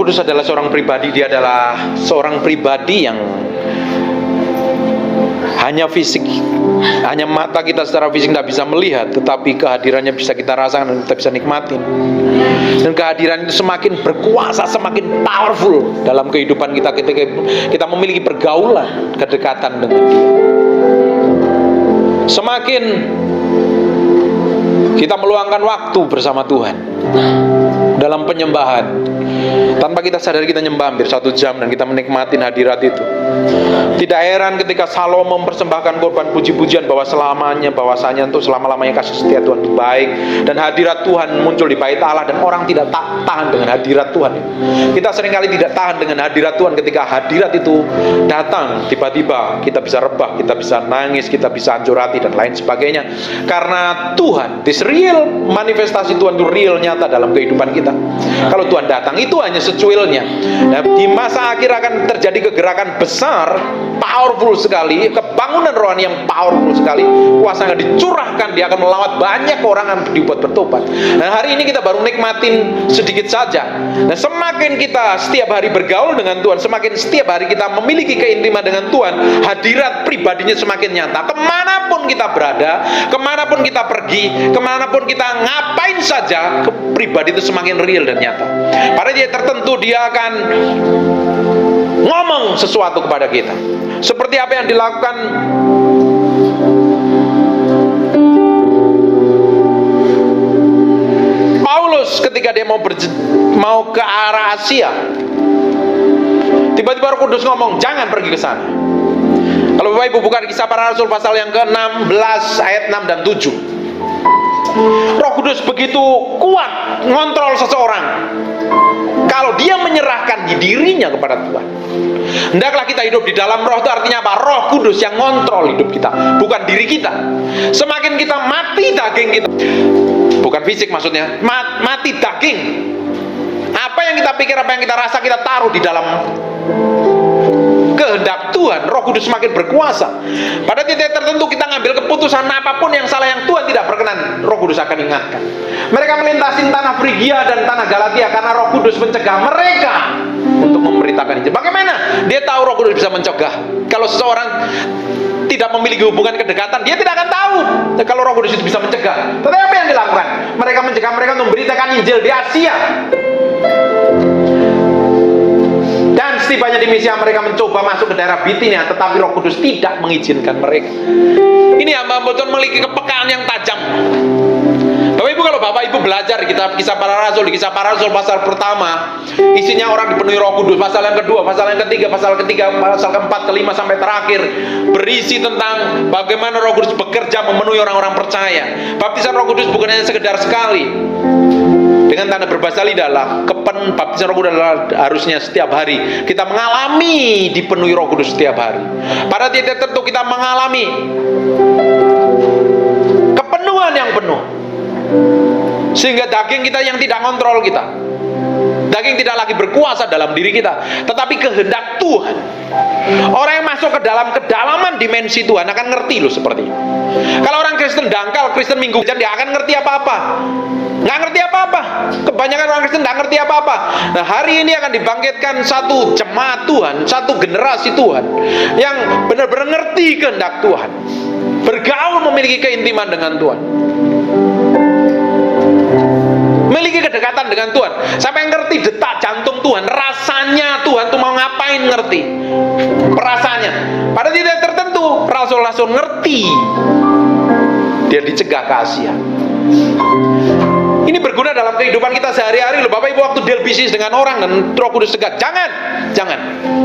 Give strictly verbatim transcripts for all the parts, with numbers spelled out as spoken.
Kudus adalah seorang pribadi. Dia adalah seorang pribadi yang hanya fisik, hanya mata kita secara fisik tidak bisa melihat, tetapi kehadirannya bisa kita rasakan dan kita bisa nikmatin. Dan kehadiran itu semakin berkuasa, semakin powerful dalam kehidupan kita ketika kita memiliki pergaulan, kedekatan dengan Dia. Semakin kita meluangkan waktu bersama Tuhan dalam penyembahan, tanpa kita sadari kita nyembah hampir satu jam dan kita menikmati hadirat itu. Tidak heran ketika Salomo mempersembahkan korban puji-pujian bahwa selamanya, bahwasanya untuk selama-lamanya kasih setia Tuhan itu baik, dan hadirat Tuhan muncul di bait Allah, dan orang tidak tahan dengan hadirat Tuhan. Kita seringkali tidak tahan dengan hadirat Tuhan. Ketika hadirat itu datang, tiba-tiba kita bisa rebah, kita bisa nangis, kita bisa hancur hati dan lain sebagainya. Karena Tuhan, this real manifestasi Tuhan itu real, nyata dalam kehidupan kita. Kalau Tuhan datang itu hanya secuilnya. Nah, di masa akhir akan terjadi kegerakan besar, powerful sekali, kebangunan rohani yang powerful sekali. Kuasa yang dicurahkan, dia akan melawat banyak orang yang dibuat bertobat. Dan hari ini kita baru nikmatin sedikit saja. Dan semakin kita setiap hari bergaul dengan Tuhan, semakin setiap hari kita memiliki keintiman dengan Tuhan, hadirat pribadinya semakin nyata. Kemanapun kita berada, kemanapun kita pergi, kemanapun kita ngapain saja, pribadi itu semakin real dan nyata. Pada dia tertentu dia akan ngomong sesuatu kepada kita, seperti apa yang dilakukan Paulus ketika dia mau berj- mau ke arah Asia. Tiba-tiba Roh Kudus ngomong, jangan pergi ke sana. Kalau Bapak Ibu buka Kisah Para Rasul pasal yang ke enam belas ayat enam dan tujuh. Roh Kudus begitu kuat ngontrol seseorang kalau dia menyerahkan dirinya kepada Tuhan. Hendaklah kita hidup di dalam roh, itu artinya apa? Roh Kudus yang ngontrol hidup kita, bukan diri kita. Semakin kita mati daging kita, bukan fisik maksudnya, mati daging. Apa yang kita pikir, apa yang kita rasa, kita taruh di dalam kehendak Tuhan. Roh Kudus semakin berkuasa. Pada titik tertentu kita ngambil keputusan apapun yang salah, yang Tuhan tidak berkenan, Roh Kudus akan ingatkan. Mereka melintasi tanah Frigia dan tanah Galatia karena Roh Kudus mencegah mereka untuk memberitakan Injil. Bagaimana dia tahu Roh Kudus bisa mencegah? Kalau seseorang tidak memiliki hubungan kedekatan, dia tidak akan tahu kalau Roh Kudus itu bisa mencegah. Tetapi apa yang dilakukan? Mereka mencegah mereka untuk memberitakan Injil di Asia. Dan setibanya di Misia mereka mencoba masuk ke daerah Bitinia, tetapi Roh Kudus tidak mengizinkan mereka. Ini hamba-hamba Tuhan memiliki kepekaan yang tajam. Bapak Ibu, kalau Bapak Ibu belajar di kitab Kisah Para Rasul, di Kisah Para Rasul pasal pertama, isinya orang dipenuhi Roh Kudus. Pasal yang kedua, pasal yang ketiga, pasal ketiga, pasal keempat, kelima sampai terakhir berisi tentang bagaimana Roh Kudus bekerja memenuhi orang-orang percaya. Baptisan Roh Kudus bukan hanya sekedar sekali dengan tanda berbahasa lidah lah. Kepen baptisan Roh Kudus adalah harusnya setiap hari kita mengalami dipenuhi Roh Kudus setiap hari. Pada titik tertentu kita mengalami kepenuhan yang penuh, sehingga daging kita yang tidak kontrol kita, daging tidak lagi berkuasa dalam diri kita, tetapi kehendak Tuhan. Orang yang masuk ke dalam kedalaman dimensi Tuhan akan ngerti loh seperti itu. Kalau orang Kristen dangkal, Kristen minggu dia akan ngerti apa-apa, nggak ngerti apa-apa. Kebanyakan orang Kristen nggak ngerti apa-apa. Nah, hari ini akan dibangkitkan satu jemaat Tuhan, satu generasi Tuhan yang benar-benar ngerti kehendak Tuhan, bergaul, memiliki keintiman dengan Tuhan, memiliki kedekatan dengan Tuhan, sampai ngerti detak jantung Tuhan, rasanya Tuhan tuh mau ngapain, ngerti perasaannya. Pada titik tertentu rasul-rasul ngerti, dia dicegah ke Asia. Ini berguna dalam kehidupan kita sehari-hari loh Bapak Ibu. Waktu deal bisnis dengan orang dan Roh Kudus cegah, jangan, jangan.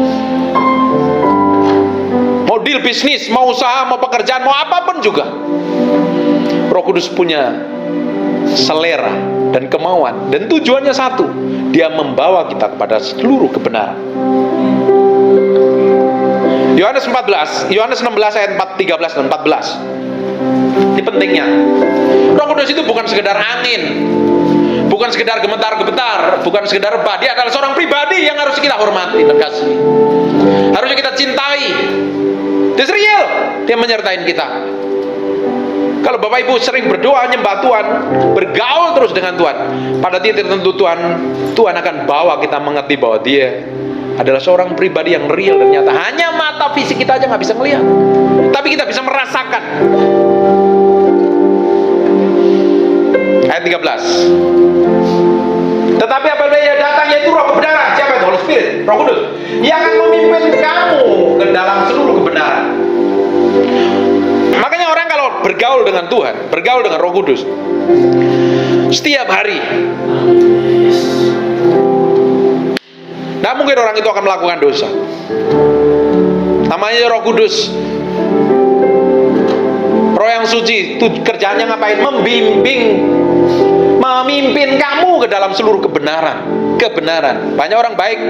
Mau deal bisnis, mau usaha, mau pekerjaan, mau apapun juga, Roh Kudus punya selera dan kemauan, dan tujuannya satu, dia membawa kita kepada seluruh kebenaran. Yohanes empat belas, Yohanes enam belas ayat tiga belas dan empat belas. Ini pentingnya. Roh Kudus itu bukan sekedar angin, bukan sekedar gemetar-gemetar, bukan sekedar rebah. Dia adalah seorang pribadi yang harus kita hormati dan kasih, harusnya kita cintai. Dia real, dia menyertai kita. Kalau Bapak Ibu sering berdoa nyembah Tuhan, bergaul terus dengan Tuhan, pada titik tertentu Tuhan Tuhan akan bawa kita mengerti bahwa Dia adalah seorang pribadi yang real dan nyata. Hanya mata fisik kita aja nggak bisa melihat, tapi kita bisa merasakan. Ayat tiga belas. Tetapi apabila Ia datang, yaitu Roh kebenaran. Siapa itu? Holy Spirit, Roh Kudus. Ia akan memimpin kamu ke dalam seluruh kebenaran. Makanya orang kalau bergaul dengan Tuhan, bergaul dengan Roh Kudus setiap hari, nah mungkin orang itu akan melakukan dosa. Namanya Roh Kudus, Roh yang suci, itu kerjanya ngapain? Membimbing, memimpin kamu ke dalam seluruh kebenaran. Kebenaran. Banyak orang baik,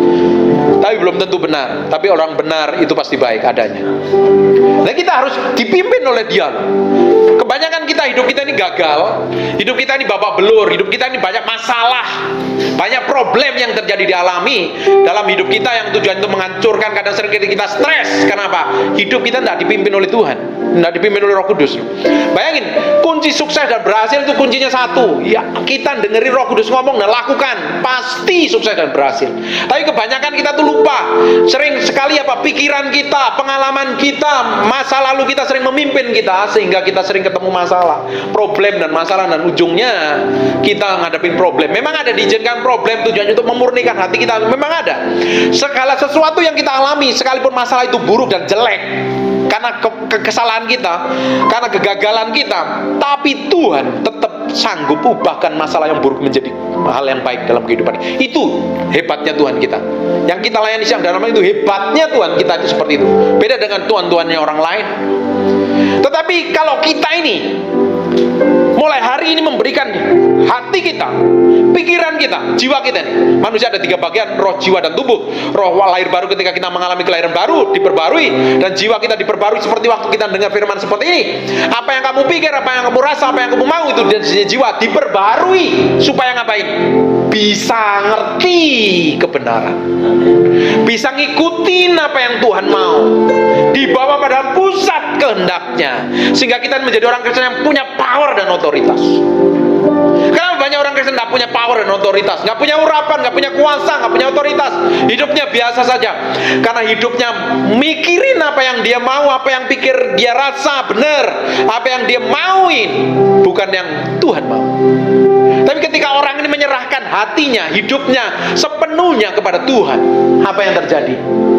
tapi belum tentu benar. Tapi orang benar itu pasti baik adanya. Nah, kita harus dipimpin oleh Dia. Kebanyakan kita, hidup kita ini gagal, hidup kita ini babak belur, hidup kita ini banyak masalah, banyak problem yang terjadi dialami dalam hidup kita yang tujuan itu menghancurkan. Kadang sering kita stres. Kenapa? Hidup kita tidak dipimpin oleh Tuhan, tidak dipimpin oleh Roh Kudus. Bayangin, kunci sukses dan berhasil itu kuncinya satu. Ya, kita dengerin Roh Kudus ngomong dan lakukan, pasti sukses dan berhasil. Tapi kebanyakan kita tuh lupa. Sering sekali apa? Pikiran kita, pengalaman kita, masa lalu kita sering memimpin kita, sehingga kita sering ketemu masalah, problem dan masalah, dan ujungnya kita ngadepin problem. Memang ada diizinkan problem tujuannya untuk memurnikan hati kita, memang ada. Segala sesuatu yang kita alami, sekalipun masalah itu buruk dan jelek karena ke ke kesalahan kita, karena kegagalan kita, tapi Tuhan tetap sanggup ubahkan masalah yang buruk menjadi hal yang baik dalam kehidupan. Itu hebatnya Tuhan kita. Yang kita layani siang dan malam itu hebatnya Tuhan kita itu seperti itu. Beda dengan Tuhan-Tuhannya orang lain. Tetapi kalau kita ini mulai hari ini memberikan hati kita, pikiran kita, jiwa kita ini. Manusia ada tiga bagian, roh, jiwa, dan tubuh. Roh lahir baru ketika kita mengalami kelahiran baru, diperbarui, dan jiwa kita diperbarui seperti waktu kita dengar firman seperti ini. Apa yang kamu pikir, apa yang kamu rasa, apa yang kamu mau, itu dan jiwa diperbarui supaya ngapain? Bisa ngerti kebenaran, bisa ngikutin apa yang Tuhan mau, dibawa pada pusat kehendaknya, sehingga kita menjadi orang Kristen yang punya power dan otoritas. Kenapa banyak orang Kristen tidak punya power dan otoritas, nggak punya urapan, nggak punya kuasa, nggak punya otoritas, hidupnya biasa saja? Karena hidupnya mikirin apa yang dia mau, apa yang pikir dia rasa benar, apa yang dia mauin, bukan yang Tuhan mau. Tapi ketika orang ini menyerahkan hatinya, hidupnya sepenuhnya kepada Tuhan, apa yang terjadi?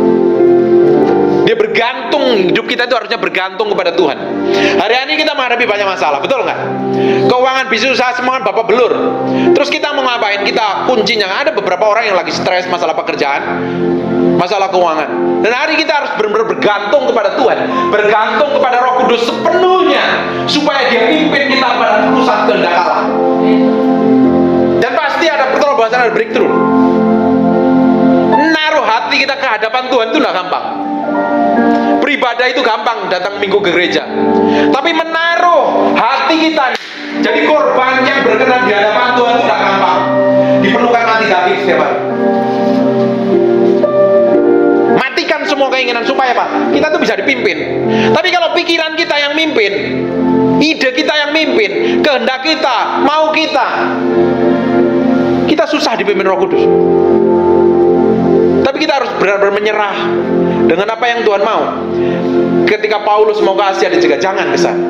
Dia bergantung, hidup kita itu harusnya bergantung kepada Tuhan. Hari ini kita menghadapi banyak masalah, betul nggak? Keuangan, bisnis, usaha, semua bapak belur. Terus kita mau ngapain? Kita kuncinya, ada beberapa orang yang lagi stres masalah pekerjaan, masalah keuangan. Dan hari kita harus benar-benar bergantung kepada Tuhan, bergantung kepada Roh Kudus sepenuhnya, supaya Dia pimpin kita pada pusat kehendak Allah. Dan pasti ada pertolongan, ada breakthrough. Naruh hati kita ke hadapan Tuhan itu tidak gampang. Beribadah itu gampang, datang minggu ke gereja. Tapi menaruh hati kita jadi korban yang berkenan di hadapan Tuhan itu tidak gampang. Diperlukan mati David setiap hari. Matikan semua keinginan supaya apa? Kita tuh bisa dipimpin. Tapi kalau pikiran kita yang mimpin, ide kita yang mimpin, kehendak kita, mau kita, kita susah dipimpin Roh Kudus. Tapi kita harus benar-benar menyerah dengan apa yang Tuhan mau. Ketika Paulus mau ke Asia, dia juga jangan ke sana.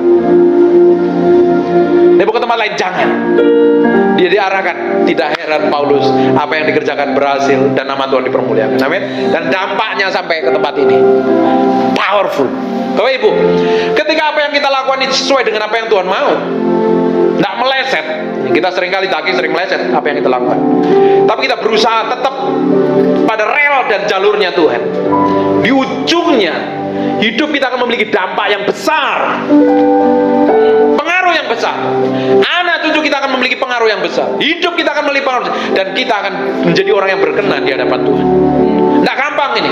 Dia mau ke tempat lain, jangan. Dia diarahkan. Tidak heran Paulus apa yang dikerjakan berhasil dan nama Tuhan dipermuliakan. Amin. Dan dampaknya sampai ke tempat ini powerful. Bapak Ibu, ketika apa yang kita lakukan ini sesuai dengan apa yang Tuhan mau, tidak meleset. Kita seringkali daging sering meleset apa yang kita lakukan. Tapi kita berusaha tetap pada rel dan jalurnya Tuhan. Di ujungnya hidup kita akan memiliki dampak yang besar, pengaruh yang besar. Anak cucu kita akan memiliki pengaruh yang besar. Hidup kita akan memiliki pengaruh, dan kita akan menjadi orang yang berkenan di hadapan Tuhan. Tidak gampang ini.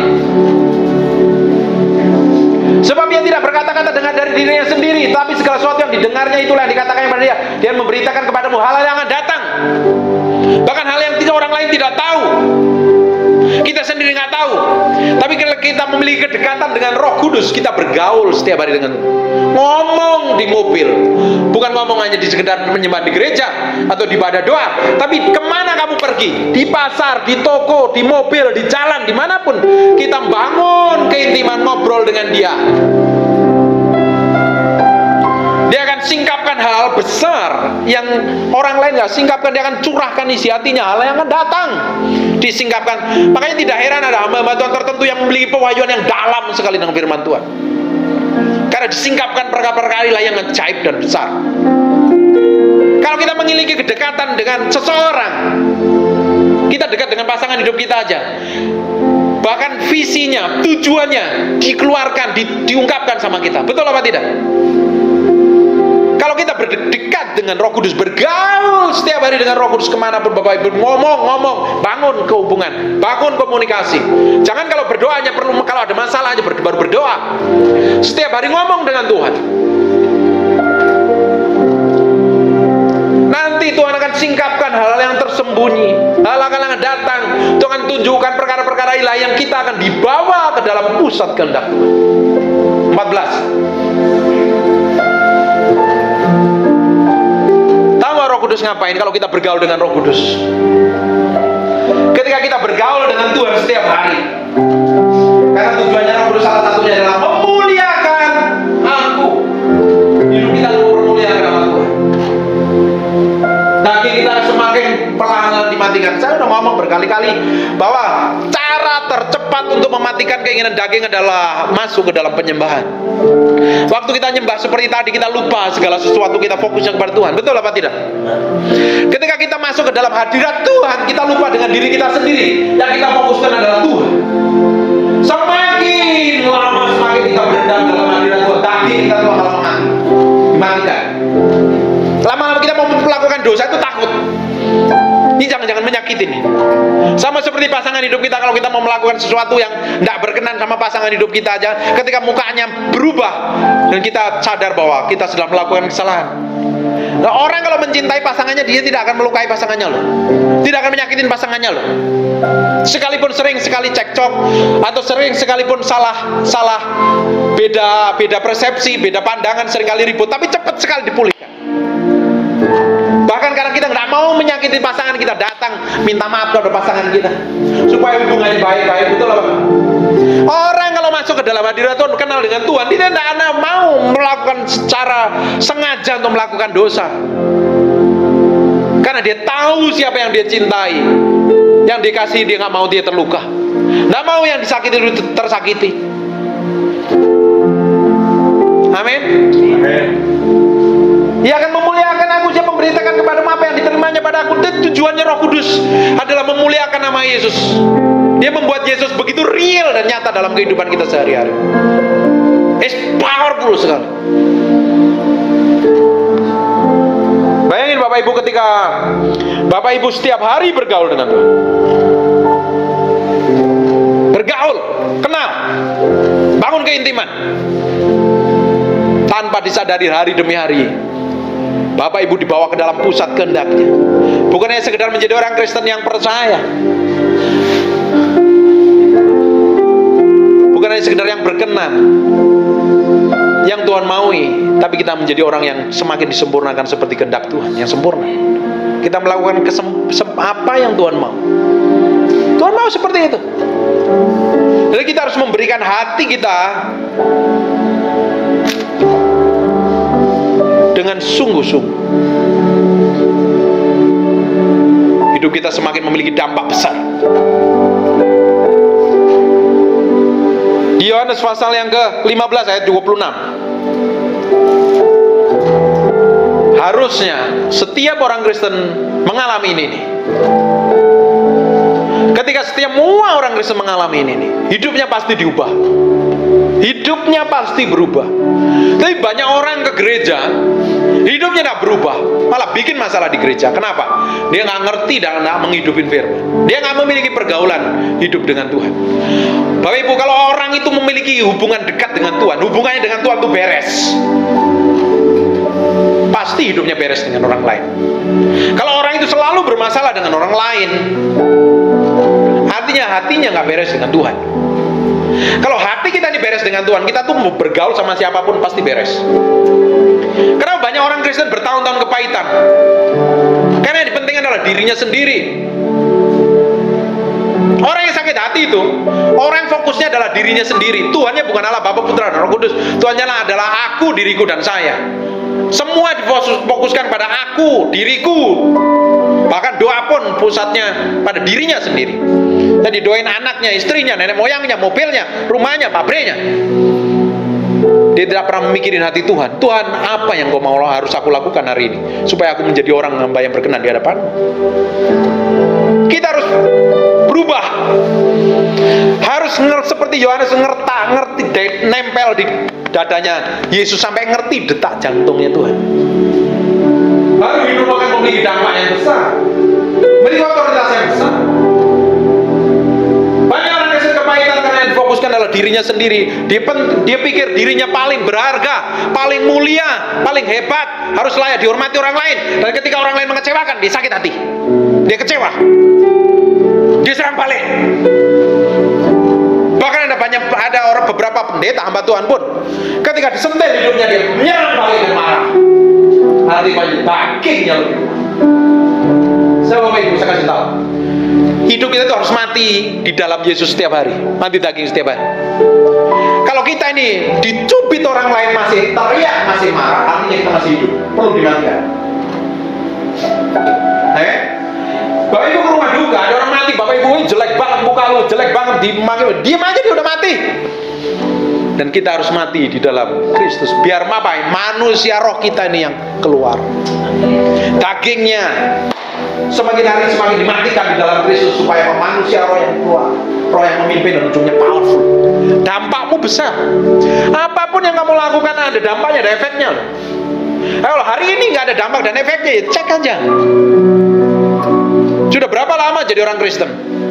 Sebab Ia tidak berkata-kata dengar dari dirinya sendiri, tapi segala sesuatu yang didengarnya itulah yang dikatakan kepada Dia. Dia memberitakan kepadamu hal yang akan datang, bahkan hal yang tiga orang lain tidak tahu. Kita sendiri nggak tahu. Tapi kalau kita memiliki kedekatan dengan Roh Kudus, kita bergaul setiap hari dengan ngomong di mobil. Bukan ngomong hanya di sekedar menyembah di gereja atau di ibadah doa, tapi kemana kamu pergi? Di pasar, di toko, di mobil, di jalan, dimanapun kita bangun keintiman ngobrol dengan Dia. Dia akan singkapkan hal-hal besar yang orang lain nggak singkapkan. Dia akan curahkan isi hatinya, hal yang akan datang disingkapkan. Makanya tidak heran ada hamba-hamba Tuhan tertentu yang memiliki pewahyuan yang dalam sekali dengan firman Tuhan, karena disingkapkan perkara-perkara ilahi yang ajaib dan besar. Kalau kita memiliki kedekatan dengan seseorang, kita dekat dengan pasangan hidup kita aja, bahkan visinya, tujuannya dikeluarkan, di, diungkapkan sama kita. Betul apa tidak? Kalau kita berdekat dengan Roh Kudus, bergaul setiap hari dengan Roh Kudus kemanapun Bapak Ibu, ngomong-ngomong, bangun kehubungan, bangun komunikasi. Jangan kalau berdoa hanya perlu, kalau ada masalah aja baru berdoa. Setiap hari ngomong dengan Tuhan. Nanti Tuhan akan singkapkan hal-hal yang tersembunyi, hal-hal yang datang. Tuhan tunjukkan perkara-perkara ilahi yang kita akan dibawa ke dalam pusat kehendak Tuhan. empat belas. Roh Kudus ngapain kalau kita bergaul dengan Roh Kudus? Ketika kita bergaul dengan Tuhan setiap hari, karena tujuannya Roh Kudus salah satunya adalah memuliakan aku. Hidup kita memuliakan nama Tuhan. Daging kita semakin perlahan dimatikan. Saya udah ngomong berkali-kali bahwa cara tercepat untuk mematikan keinginan daging adalah masuk ke dalam penyembahan. Waktu kita nyembah seperti tadi, kita lupa segala sesuatu, kita fokusnya kepada Tuhan. Betul apa tidak? Ketika kita masuk ke dalam hadirat Tuhan, kita lupa dengan diri kita sendiri. Yang kita fokuskan adalah Tuhan. Semakin lama semakin kita berendam dalam hadirat Tuhan, daging kita tuh akan mati, dimatikan. Lama-lama kita mau melakukan dosa itu takut. Ini jangan-jangan menyakitin. Sama seperti pasangan hidup kita, kalau kita mau melakukan sesuatu yang tidak berkenan sama pasangan hidup kita aja, ketika mukanya berubah dan kita sadar bahwa kita sedang melakukan kesalahan. Nah, orang kalau mencintai pasangannya, dia tidak akan melukai pasangannya loh, tidak akan menyakitin pasangannya loh. Sekalipun sering sekali cekcok atau sering sekalipun salah salah beda beda persepsi, beda pandangan, seringkali ribut, tapi cepat sekali dipulihkan. Bahkan karena kita nggak mau menyakiti pasangan, kita datang minta maaf kepada pasangan kita supaya hubungannya baik-baik. Betul apa? Orang kalau masuk ke dalam hadirat Tuhan, kenal dengan Tuhan, dia tidak akan mau melakukan secara sengaja untuk melakukan dosa, karena dia tahu siapa yang dia cintai, yang dikasihi. Dia nggak mau dia terluka, nggak mau yang disakiti tersakiti. Amin. Amin. Dia akan memuliakan aku, dia memberitakan kepadamu apa yang diterimanya pada aku. Dan tujuannya Roh Kudus adalah memuliakan nama Yesus. Dia membuat Yesus begitu real dan nyata dalam kehidupan kita sehari-hari. It's powerful sekali. Bayangin Bapak Ibu, ketika Bapak Ibu setiap hari bergaul dengan Tuhan, bergaul, kenal, bangun keintiman, tanpa disadari hari demi hari Bapak Ibu dibawa ke dalam pusat kehendaknya. Bukan hanya sekedar menjadi orang Kristen yang percaya, bukan hanya sekedar yang berkenan, yang Tuhan maui, tapi kita menjadi orang yang semakin disempurnakan seperti kehendak Tuhan yang sempurna. Kita melakukan kesem, apa yang Tuhan mau. Tuhan mau seperti itu. Jadi kita harus memberikan hati kita dengan sungguh-sungguh. Hidup kita semakin memiliki dampak besar. Di Yohanes pasal yang ke lima belas ayat dua puluh enam, harusnya setiap orang Kristen mengalami ini nih. Ketika setiap semua orang Kristen mengalami ini nih, hidupnya pasti diubah. Hidupnya pasti berubah. Tapi banyak orang ke gereja, hidupnya tidak berubah, malah bikin masalah di gereja. Kenapa? Dia nggak ngerti dan nggak menghidupin firman. Dia nggak memiliki pergaulan hidup dengan Tuhan. Bapak Ibu, kalau orang itu memiliki hubungan dekat dengan Tuhan, hubungannya dengan Tuhan itu beres, pasti hidupnya beres dengan orang lain. Kalau orang itu selalu bermasalah dengan orang lain, artinya Artinya hatinya nggak beres dengan Tuhan. Kalau hati kita ini beres dengan Tuhan, kita tuh mau bergaul sama siapapun pasti beres. Karena banyak orang Kristen bertahun-tahun kepahitan, karena yang dipentingkan adalah dirinya sendiri. Orang yang sakit hati itu orang yang fokusnya adalah dirinya sendiri. Tuhannya bukan Allah, Bapa, Putra, dan Roh Kudus. Tuhannya adalah aku, diriku, dan saya. Semua difokuskan pada aku, diriku. Bahkan doa pun pusatnya pada dirinya sendiri. Jadi doain anaknya, istrinya, nenek moyangnya, mobilnya, rumahnya, pabriknya. Dia tidak pernah memikirin hati Tuhan. Tuhan, apa yang kau mau harus aku lakukan hari ini supaya aku menjadi orang hamba yang berkenan di hadapan. Kita harus berubah. Harus seperti Yohanes ngerti, ngerti, nempel di dadanya Yesus sampai ngerti detak jantungnya Tuhan. Baru hidup akan memiliki dampak yang besar, memiliki otoritas yang besar. Banyak orang yang kepahitan karena yang difokuskan adalah dirinya sendiri. Dia, pen, dia pikir dirinya paling berharga, paling mulia, paling hebat, harus layak dihormati orang lain. Dan ketika orang lain mengecewakan, dia sakit hati, dia kecewa, dia serang balik. Bahkan ada banyak, ada orang beberapa pendeta hamba Tuhan pun ketika disentil hidupnya dia menyerang balik dan marah. Artinya dagingnya lebih. Saya Bapak Ibu saya kasih tahu, hidup kita itu harus mati di dalam Yesus setiap hari, mati daging setiap hari. Kalau kita ini dicubit orang lain masih teriak, masih marah, artinya kita masih hidup, perlu dimatikan. Eh? Bapak Ibu ke rumah duka, ada orang mati, Bapak Ibu, jelek banget muka lu, jelek banget, diam aja dia udah mati. Dan kita harus mati di dalam Kristus. Biar apa? Manusia roh kita ini yang keluar. Dagingnya semakin hari semakin dimatikan di dalam Kristus supaya manusia roh yang keluar, roh yang memimpin dan ujungnya powerful. Dampakmu besar. Apapun yang kamu lakukan ada dampaknya, ada efeknya. Kalau hari ini nggak ada dampak dan efeknya, ya cek aja. Sudah berapa lama jadi orang Kristen?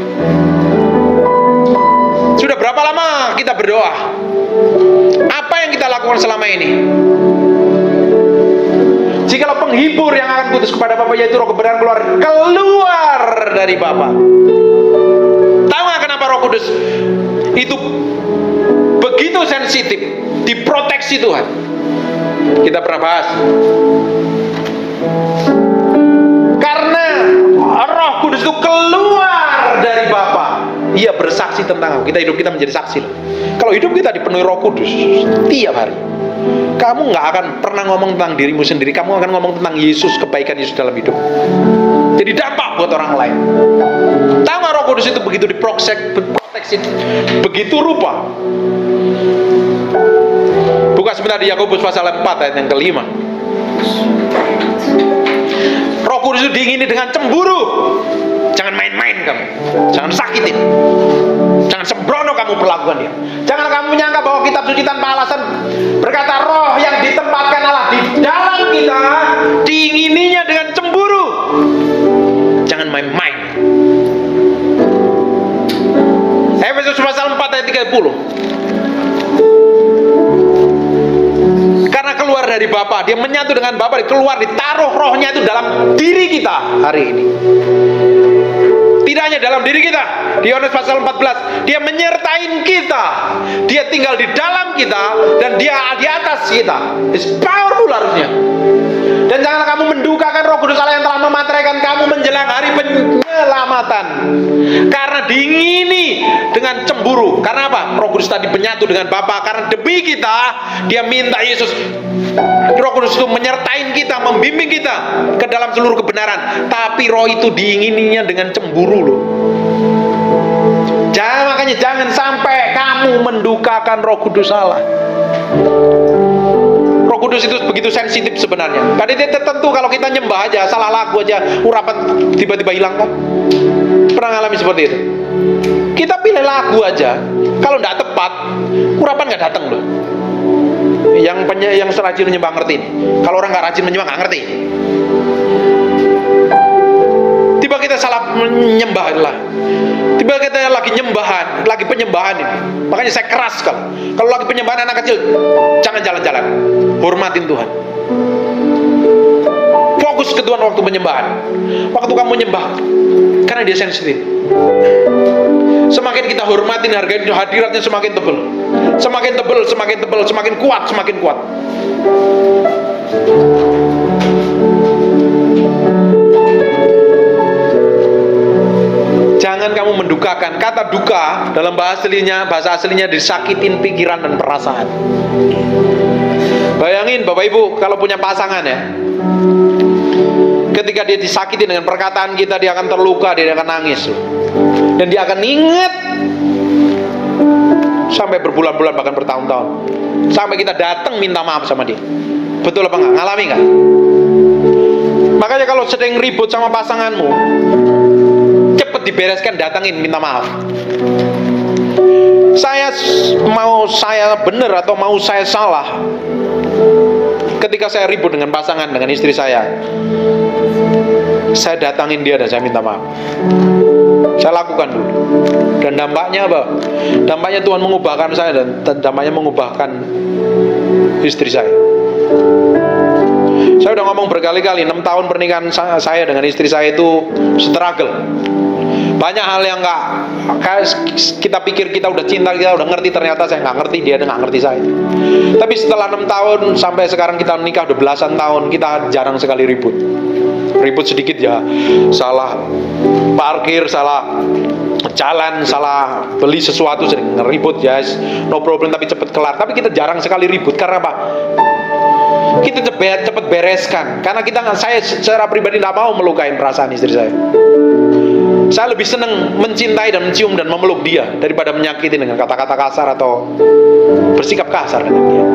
Sudah berapa lama kita berdoa? Apa yang kita lakukan selama ini? Jikalau penghibur yang akan kutus kepada Bapa, yaitu Roh kebenaran, keluar keluar dari Bapa. Tahu nggak kenapa Roh Kudus itu begitu sensitif, diproteksi Tuhan? Kita pernah bahas. Karena Roh Kudus itu keluar dari Bapa, Ia bersaksi tentang aku. Kita hidup kita menjadi saksi. Kalau hidup kita dipenuhi Roh Kudus tiap hari, kamu nggak akan pernah ngomong tentang dirimu sendiri. Kamu akan ngomong tentang Yesus, kebaikan Yesus dalam hidup. Jadi dampak buat orang lain. Tahu nggak Roh Kudus itu begitu diproteksi, begitu rupa. Buka sebentar di Yakobus pasal empat ayat yang kelima. Roh Kudus itu diingini dengan cemburu. Jangan main-main kamu, jangan sakitin, jangan sembrono kamu perlakuan dia. Jangan kamu menyangka bahwa kitab suci tanpa alasan berkata roh yang ditempatkan Allah di dalam kita diingininya dengan cemburu. Jangan main-main. Efesus pasal empat ayat tiga puluh. Karena keluar dari Bapa, dia menyatu dengan Bapa, keluar, ditaruh rohnya itu dalam diri kita hari ini. Tidak hanya dalam diri kita. Di Yohanes pasal empat belas, dia menyertain kita, dia tinggal di dalam kita, dan dia di atas kita. It's powerful harusnya. Dan janganlah kamu mendukakan Roh Kudus Allah yang telah memateraikan kamu menjelang hari penyelamatan. Karena diingini dengan cemburu. Karena apa? Roh Kudus tadi menyatu dengan Bapa. Karena demi kita, dia minta Yesus, Roh Kudus itu menyertain kita, membimbing kita ke dalam seluruh kebenaran. Tapi roh itu diingininya dengan cemburu loh. Jangan, makanya jangan sampai kamu mendukakan Roh Kudus Allah. Roh Kudus itu begitu sensitif sebenarnya. Pada titik tertentu kalau kita nyembah aja, salah lagu aja, urapan tiba-tiba hilang kan? Pernah ngalami seperti itu? Kita pilih lagu aja, kalau tidak tepat, urapan nggak datang loh. Yang penye, yang serajin menyembah ngerti. Kalau orang nggak rajin menyembah nggak ngerti. Tiba kita salah menyembah lah. Tiba kita lagi nyembahan, lagi penyembahan ini. Makanya saya keras kalau kalau lagi penyembahan anak kecil, jangan jalan-jalan. Hormatin Tuhan. Fokus ke Tuhan waktu penyembahan. Waktu kamu menyembah, karena dia sensitif. Semakin kita hormatin, hargain hadiratnya semakin tebal. Semakin tebal, semakin tebal, semakin kuat, semakin kuat. Jangan kamu mendukakan. Kata duka dalam bahasa aslinya, bahasa aslinya disakitin pikiran dan perasaan. Bayangin Bapak Ibu kalau punya pasangan ya, ketika dia disakitin dengan perkataan kita, dia akan terluka, dia akan nangis loh. Dan dia akan ingat sampai berbulan-bulan bahkan bertahun-tahun, sampai kita datang minta maaf sama dia. Betul apa enggak? Ngalami enggak? Makanya kalau sedang ribut sama pasanganmu, cepet dibereskan, datangin minta maaf. Saya mau saya benar atau mau saya salah, ketika saya ribut dengan pasangan, dengan istri saya, saya datangin dia dan saya minta maaf. Saya lakukan dulu. Dan dampaknya apa? Dampaknya Tuhan mengubahkan saya, dan dampaknya mengubahkan istri saya. Saya udah ngomong berkali-kali, enam tahun pernikahan saya dengan istri saya itu struggle. Banyak hal yang nggak kita pikir kita udah cinta, kita udah ngerti, ternyata saya nggak ngerti, dia nggak ngerti saya. Tapi setelah enam tahun sampai sekarang kita nikah udah belasan tahun, kita jarang sekali ribut. Ribut sedikit ya, salah parkir, salah jalan, salah beli sesuatu, sering ngeribut ya, yes, no problem, tapi cepet kelar. Tapi kita jarang sekali ribut. Karena apa? Kita cepet cepet bereskan. Karena kita nggak, saya secara pribadi nggak mau melukai perasaan istri saya. Saya lebih senang mencintai dan mencium dan memeluk dia daripada menyakiti dengan kata-kata kasar atau bersikap kasar dengan dia.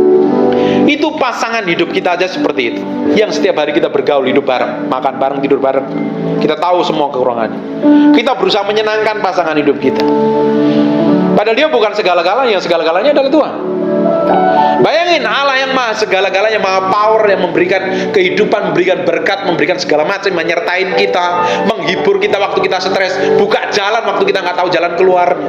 Itu pasangan hidup kita aja seperti itu, yang setiap hari kita bergaul, hidup bareng, makan bareng, tidur bareng. Kita tahu semua kekurangannya. Kita berusaha menyenangkan pasangan hidup kita, padahal dia bukan segala-galanya. Segala-galanya adalah Tuhan. Bayangin, Allah yang maha segala-galanya, maha power, yang memberikan kehidupan, memberikan berkat, memberikan segala macam, menyertain kita, menghibur kita waktu kita stres, buka jalan waktu kita nggak tahu jalan keluarnya.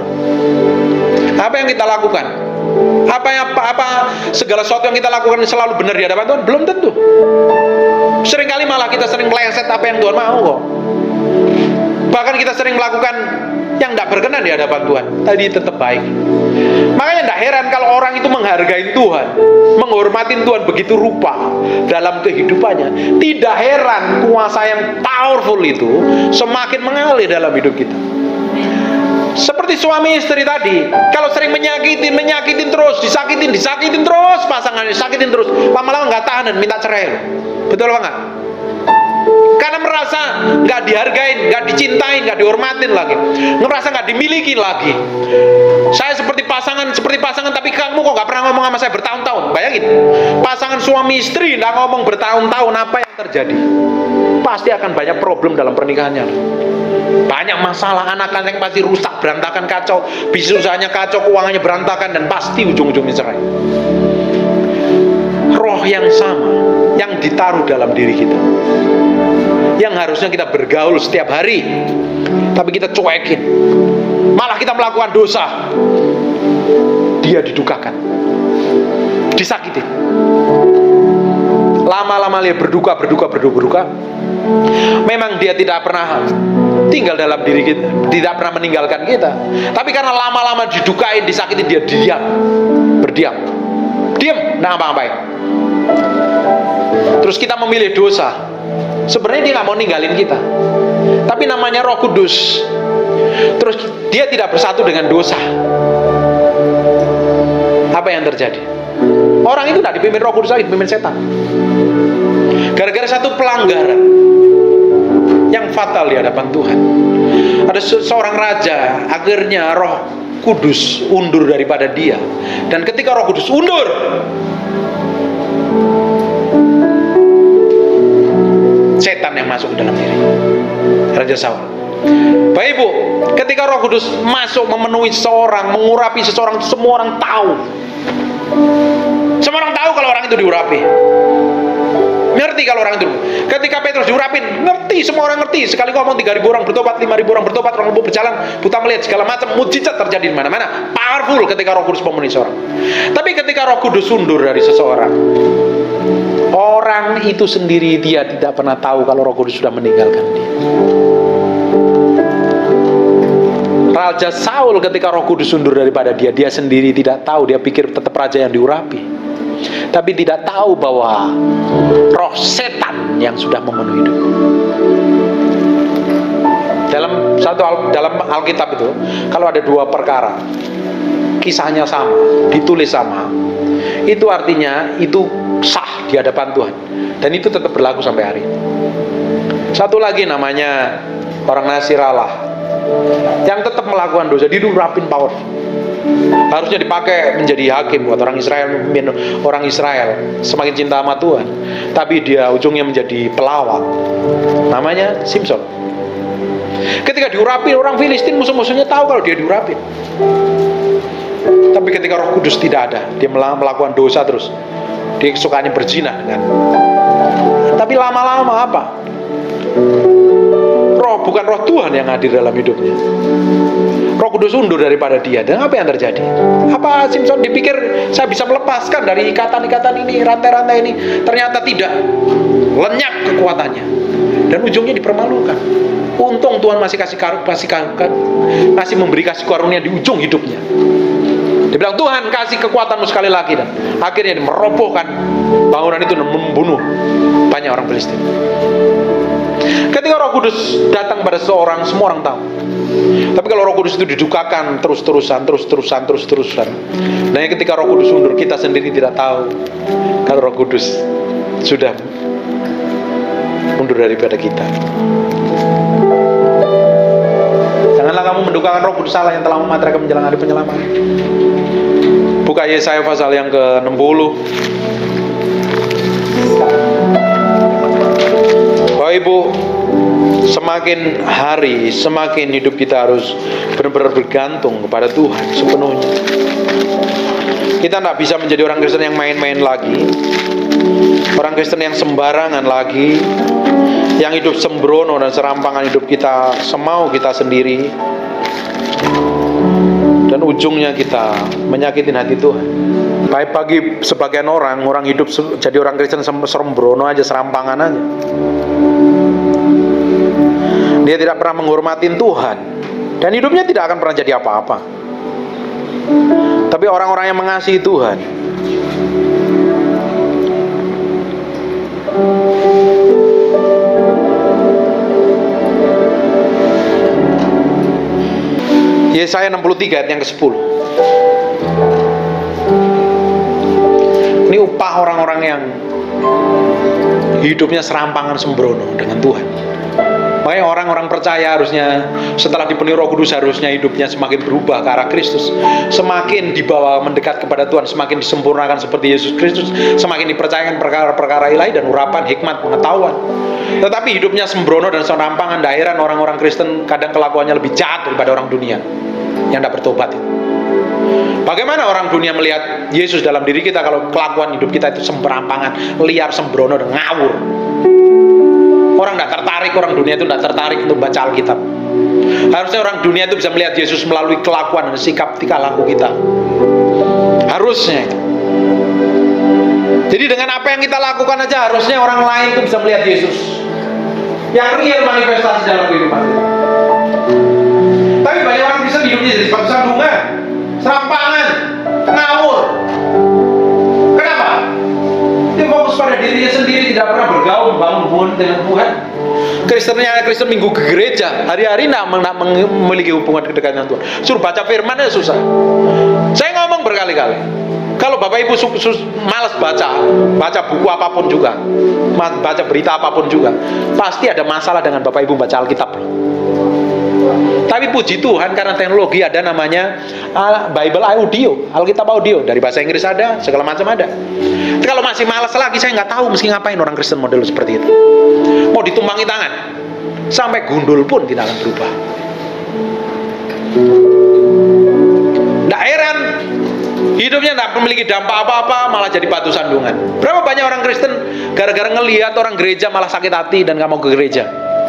Apa yang kita lakukan? Apa yang apa, apa segala sesuatu yang kita lakukan selalu benar di hadapan Tuhan? Belum tentu. Seringkali malah kita sering meleset apa yang Tuhan mau kok. Bahkan kita sering melakukan yang tidak berkenan di hadapan Tuhan, tadi tetap baik. Makanya tidak heran kalau orang itu menghargai Tuhan, menghormati Tuhan begitu rupa dalam kehidupannya. Tidak heran kuasa yang powerful itu semakin mengalir dalam hidup kita. Seperti suami istri tadi, kalau sering menyakitin, menyakitin terus, disakitin, disakitin terus, pasangannya disakitin terus, lama-lama nggak tahan dan minta cerai loh. Betul apa nggak? Karena merasa nggak dihargain, nggak dicintain, nggak dihormatin lagi, ngerasa nggak dimiliki lagi. Saya seperti pasangan, seperti pasangan, tapi kamu kok nggak pernah ngomong sama saya bertahun-tahun. Bayangin, pasangan suami istri nggak ngomong bertahun-tahun, apa yang terjadi? Pasti akan banyak problem dalam pernikahannya. Banyak masalah, anak-anak yang pasti rusak, berantakan, kacau, bisnis usahanya kacau, keuangannya berantakan, dan pasti ujung-ujungnya cerai. Roh yang sama yang ditaruh dalam diri kita, yang harusnya kita bergaul setiap hari, tapi kita cuekin, malah kita melakukan dosa. Dia didukakan, disakitin. Lama-lama dia berduka, berduka, berduka, berduka. Memang dia tidak pernah tinggal dalam diri kita, tidak pernah meninggalkan kita, tapi karena lama-lama didukain, disakitin, dia diam, berdiam, diam, nah apa-apain. Terus kita memilih dosa. Sebenarnya dia nggak mau ninggalin kita, tapi namanya Roh Kudus. Terus dia tidak bersatu dengan dosa. Apa yang terjadi? Orang itu tidak dipimpin Roh Kudus lagi, dipimpin setan. Gara-gara satu pelanggaran yang fatal di hadapan Tuhan. Ada seorang raja, akhirnya Roh Kudus undur daripada dia. Dan ketika Roh Kudus undur, setan yang masuk ke dalam diri Raja Saul. Bapak Ibu, ketika Roh Kudus masuk memenuhi seseorang, mengurapi seseorang, semua orang tahu. Semua orang tahu kalau orang itu diurapi. Ngerti kalau orang itu. Ketika Petrus diurapin, ngerti, semua orang ngerti. Sekali ngomong tiga ribu orang bertobat, lima ribu orang bertobat, orang lumpuh berjalan, buta melihat, segala macam mujizat terjadi di mana-mana. Powerful ketika Roh Kudus memenuhi seorang. Tapi ketika Roh Kudus undur dari seseorang, orang itu sendiri dia tidak pernah tahu kalau Roh Kudus sudah meninggalkan dia. Raja Saul ketika Roh Kudus undur daripada dia, dia sendiri tidak tahu, dia pikir tetap raja yang diurapi, tapi tidak tahu bahwa roh setan yang sudah memenuhi hidup. Dalam satu dalam Alkitab itu, kalau ada dua perkara, kisahnya sama, ditulis sama, itu artinya itu sah di hadapan Tuhan, dan itu tetap berlaku sampai hari ini. Satu lagi namanya orang Nasir Allah yang tetap melakukan dosa, diurapin power, harusnya dipakai menjadi hakim buat orang Israel, memimpin orang Israel semakin cinta sama Tuhan, tapi dia ujungnya menjadi pelawak, namanya Simson. Ketika diurapi orang Filistin, musuh-musuhnya tahu kalau dia diurapi, tapi ketika Roh Kudus tidak ada, dia melakukan dosa terus, dia kesukaannya berzina dengan. Tapi lama-lama apa? Roh, bukan roh Tuhan yang hadir dalam hidupnya, Roh Kudus undur daripada dia. Dan apa yang terjadi? Apa Simson dipikir saya bisa melepaskan dari ikatan-ikatan ini, rantai-rantai ini? Ternyata tidak. Lenyap kekuatannya, dan ujungnya dipermalukan. Untung Tuhan masih kasih karunia, masih, masih memberi kasih karunia di ujung hidupnya. Dia bilang, Tuhan kasih kekuatanmu sekali lagi, dan akhirnya dia merobohkan bangunan itu dan membunuh banyak orang Filistin. Ketika Roh Kudus datang pada seseorang, semua orang tahu. Tapi kalau Roh Kudus itu didukakan terus-terusan, terus-terusan, terus-terusan, dan ketika Roh Kudus undur, kita sendiri tidak tahu kalau Roh Kudus sudah mundur daripada kita. Janganlah kamu mendukakan Roh Kudus Allah yang telah mematerakan menjelang hari penyelamat. Buka Yesaya pasal yang ke enam puluh. Bapak Ibu, semakin hari, semakin hidup kita harus benar-benar bergantung kepada Tuhan sepenuhnya. Kita tidak bisa menjadi orang Kristen yang main-main lagi, orang Kristen yang sembarangan lagi, yang hidup sembrono dan serampangan hidup kita semau kita sendiri, dan ujungnya kita menyakitin hati Tuhan. Baik bagi sebagian orang, orang hidup jadi orang Kristen sembrono aja, serampangan aja. Dia tidak pernah menghormati Tuhan, dan hidupnya tidak akan pernah jadi apa-apa. Tapi orang-orang yang mengasihi Tuhan, Yesaya enam puluh tiga ayat yang ke sepuluh. Ini upah orang-orang yang hidupnya serampangan sembrono dengan Tuhan. Makanya orang-orang percaya harusnya setelah dipenuhi Roh Kudus, harusnya hidupnya semakin berubah ke arah Kristus, semakin dibawa mendekat kepada Tuhan, semakin disempurnakan seperti Yesus Kristus, semakin dipercayakan perkara-perkara ilahi dan urapan hikmat pengetahuan. Tetapi hidupnya sembrono dan serampangan, daerah orang-orang Kristen kadang kelakuannya lebih jahat daripada orang dunia yang tidak bertobat itu. Bagaimana orang dunia melihat Yesus dalam diri kita kalau kelakuan hidup kita itu semperampangan, liar, sembrono, dan ngawur? Orang tidak tertarik, orang dunia itu tidak tertarik untuk baca Alkitab. Harusnya orang dunia itu bisa melihat Yesus melalui kelakuan dan sikap tingkah laku kita. Harusnya itu. Jadi dengan apa yang kita lakukan aja, harusnya orang lain itu bisa melihat Yesus yang real manifestasi dalam kehidupan kita. Tapi banyak orang bisa hidupnya jadi batu sandungan, serampangan, ngawur. Kenapa? Dia fokus pada dirinya sendiri, tidak pernah bergaul, membangun hubungan dengan Tuhan. Kristennya Kristen minggu ke gereja, hari-hari tidak memiliki hubungan kedekatan dengan Tuhan. Suruh baca firman-nya susah. Saya ngomong berkali-kali, kalau Bapak Ibu malas baca, baca buku apapun juga, baca berita apapun juga, pasti ada masalah dengan Bapak Ibu baca Alkitab. Tapi puji Tuhan, karena teknologi ada namanya Bible audio, Alkitab audio, dari bahasa Inggris ada, segala macam ada. Kalau masih malas lagi, saya nggak tahu mesti ngapain orang Kristen model seperti itu. Mau ditumpangi tangan, sampai gundul pun tidak akan berubah. Nggak heran, hidupnya tidak memiliki dampak apa-apa, malah jadi batu sandungan. Berapa banyak orang Kristen gara-gara ngelihat orang gereja malah sakit hati dan nggak mau ke gereja.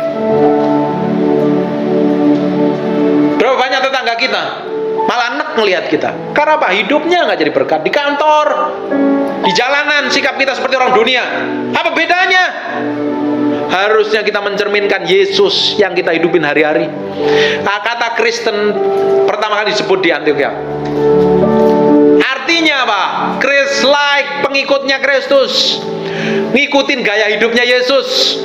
Berapa banyak tetangga kita malah enek ngelihat kita. Karena apa? Hidupnya nggak jadi berkat. Di kantor, di jalanan, sikap kita seperti orang dunia. Apa bedanya? Harusnya kita mencerminkan Yesus yang kita hidupin hari-hari. Nah, kata Kristen pertama kali disebut di Antioquia. Artinya apa? Christ-like, pengikutnya Kristus, ngikutin gaya hidupnya Yesus.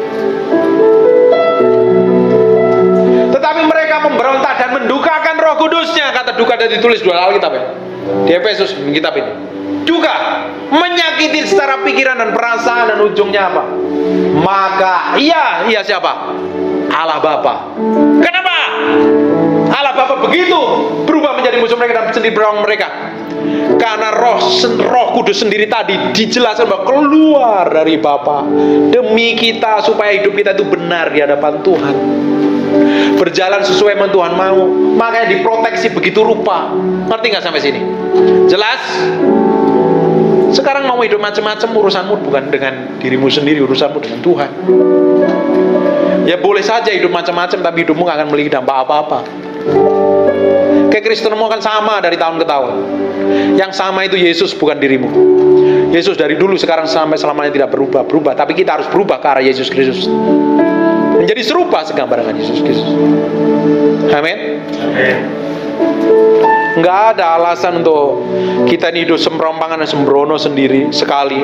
Tetapi mereka memberontak dan mendukakan Roh Kudusnya. Kata duka dan ditulis dua Alkitab ya, di Efesus kitab ini. Duka, menyakiti secara pikiran dan perasaan, dan ujungnya apa? Maka ia, ia siapa? Allah Bapa. Kenapa? Allah Bapa begitu berubah menjadi musuh mereka dan sendiri berang mereka. Karena roh, roh Kudus sendiri tadi dijelaskan bahwa keluar dari Bapa demi kita, supaya hidup kita itu benar di hadapan Tuhan, berjalan sesuai yang Tuhan mau. Makanya diproteksi begitu rupa. Ngerti nggak sampai sini? Jelas? Sekarang mau hidup macam-macam, urusanmu bukan dengan dirimu sendiri, urusanmu dengan Tuhan. Ya boleh saja hidup macam-macam, tapi hidupmu gak akan memiliki dampak apa-apa. Kayak Kristenmu akan sama dari tahun ke tahun. Yang sama itu Yesus, bukan dirimu. Yesus dari dulu, sekarang, sampai selamanya tidak berubah. Berubah, tapi kita harus berubah ke arah Yesus Kristus, menjadi serupa segambar dengan Yesus Kristus. Amin. Amin. Nggak ada alasan untuk kita ini hidup semperampangan dan sembrono sendiri sekali.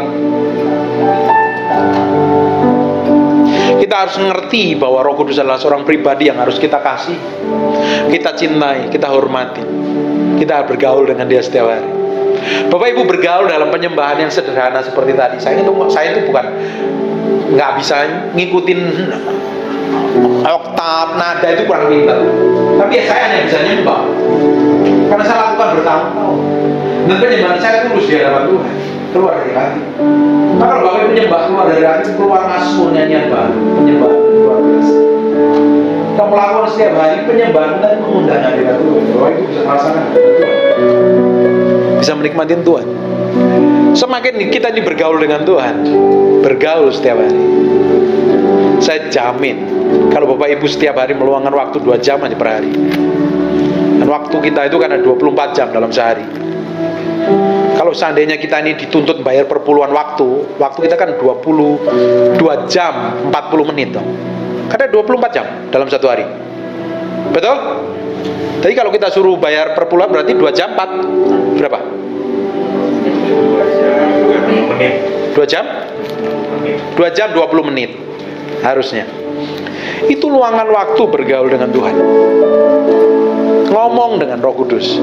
Kita harus mengerti bahwa Roh Kudus adalah seorang pribadi yang harus kita kasih, kita cintai, kita hormati. Kita harus bergaul dengan dia setiap hari. Bapak Ibu bergaul dalam penyembahan yang sederhana seperti tadi. Saya itu, saya itu bukan nggak bisa ngikutin oktav, nada, itu kurang pintar. Tapi ya saya hanya bisa nyembah, karena saya lakukan bertahun-tahun. Dan penyembahan saya tulus di hadapan Tuhan, keluar dari hati. Maka kalau Bapak penyembah keluar dari hati, keluar masuk nyanyian baru, penyembahan luar biasa. Kamu lakukan setiap hari penyembahan dan mengundang hadirat Tuhan. Bapak Ibu bisa merasakan hadirat Tuhan, bisa menikmati Tuhan. Semakin kita ini bergaul dengan Tuhan, bergaul setiap hari, saya jamin kalau Bapak Ibu setiap hari meluangkan waktu dua jam aja per hari. Dan waktu kita itu kan ada dua puluh empat jam dalam sehari. Kalau seandainya kita ini dituntut bayar per puluhan waktu, waktu kita kan dua puluh dua jam empat puluh menit toh. Ada dua puluh empat jam dalam satu hari. Betul? Jadi kalau kita suruh bayar per puluhan berarti dua jam empat berapa? dua jam? dua jam dua puluh menit harusnya. Itu luangan waktu bergaul dengan Tuhan, ngomong dengan Roh Kudus.